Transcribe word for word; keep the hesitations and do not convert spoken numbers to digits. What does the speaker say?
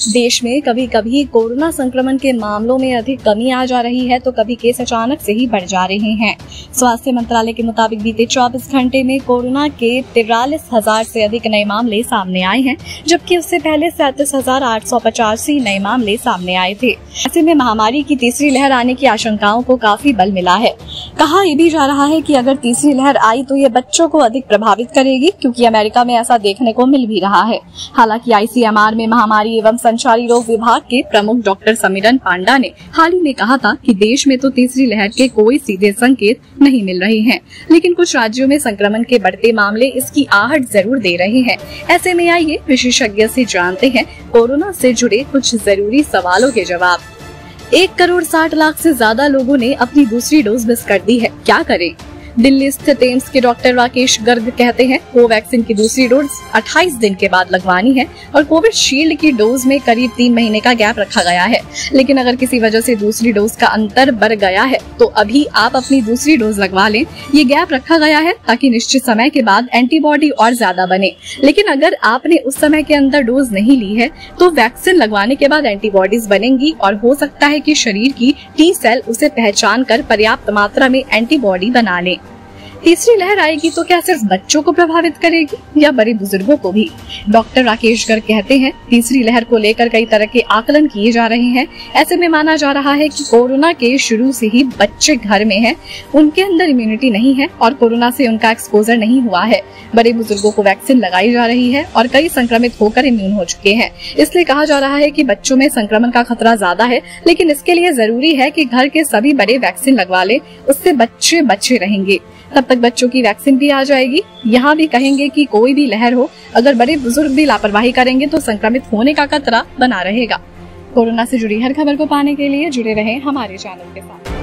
देश में कभी कभी कोरोना संक्रमण के मामलों में अधिक कमी आ जा रही है तो कभी केस अचानक से ही बढ़ जा रहे हैं। स्वास्थ्य मंत्रालय के मुताबिक बीते चौबीस घंटे में कोरोना के तिरालीस हजार से अधिक नए मामले सामने आए हैं, जबकि उससे पहले सैंतीस हजार आठ सौ पचासी नए मामले सामने आए थे। ऐसे में महामारी की तीसरी लहर आने की आशंकाओं को काफी बल मिला है। कहा यह भी जा रहा है कि अगर तीसरी लहर आई तो ये बच्चों को अधिक प्रभावित करेगी, क्योंकि अमेरिका में ऐसा देखने को मिल भी रहा है। हालांकि आईसीएमआर में महामारी एवं संचारी रोग विभाग के प्रमुख डॉक्टर समीरन पांडा ने हाल ही में कहा था कि देश में तो तीसरी लहर के कोई सीधे संकेत नहीं मिल रहे हैं, लेकिन कुछ राज्यों में संक्रमण के बढ़ते मामले इसकी आहट जरूर दे रहे हैं। ऐसे में आइए विशेषज्ञ से जानते हैं कोरोना से जुड़े कुछ जरूरी सवालों के जवाब। एक करोड़ साठ लाख से ज्यादा लोगों ने अपनी दूसरी डोज मिस कर दी है, क्या करें? दिल्ली स्थित एम्स के डॉक्टर राकेश गर्ग कहते हैं कोवैक्सीन की दूसरी डोज अट्ठाईस दिन के बाद लगवानी है और कोविशील्ड की डोज में करीब तीन महीने का गैप रखा गया है। लेकिन अगर किसी वजह से दूसरी डोज का अंतर बढ़ गया है तो अभी आप अपनी दूसरी डोज लगवा लें। ये गैप रखा गया है ताकि निश्चित समय के बाद एंटीबॉडी और ज्यादा बने। लेकिन अगर आपने उस समय के अंदर डोज नहीं ली है तो वैक्सीन लगवाने के बाद एंटीबॉडीज बनेंगी और हो सकता है कि शरीर की टी सेल उसे पहचान कर पर्याप्त मात्रा में एंटीबॉडी बना लें। तीसरी लहर आएगी तो क्या सिर्फ बच्चों को प्रभावित करेगी या बड़े बुजुर्गों को भी? डॉक्टर राकेश गर्ग कहते हैं तीसरी लहर को लेकर कई तरह के आकलन किए जा रहे हैं। ऐसे में माना जा रहा है कि कोरोना के शुरू से ही बच्चे घर में हैं, उनके अंदर इम्यूनिटी नहीं है और कोरोना से उनका एक्सपोजर नहीं हुआ है। बड़े बुजुर्गों को वैक्सीन लगाई जा रही है और कई संक्रमित होकर इम्यून हो चुके हैं। इसलिए कहा जा रहा है कि बच्चों में संक्रमण का खतरा ज्यादा है, लेकिन इसके लिए जरूरी है कि घर के सभी बड़े वैक्सीन लगवा लें, उससे बच्चे बच्चे रहेंगे। तब तक बच्चों की वैक्सीन भी आ जाएगी। यहाँ भी कहेंगे कि कोई भी लहर हो, अगर बड़े बुजुर्ग भी लापरवाही करेंगे तो संक्रमित होने का खतरा बना रहेगा। कोरोना से जुड़ी हर खबर को पाने के लिए जुड़े रहें हमारे चैनल के साथ।